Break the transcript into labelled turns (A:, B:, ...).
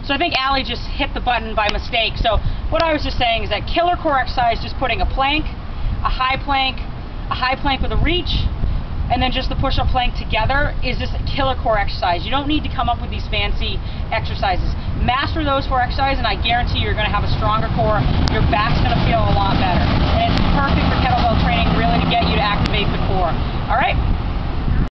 A: So I think Allie just hit the button by mistake. So what I was just saying is that killer core exercise, just putting a plank, a high plank with a reach, and then just the push-up plank together is just a killer core exercise. You don't need to come up with these fancy exercises. Master those 4 exercises and I guarantee you're going to have a stronger core, your back's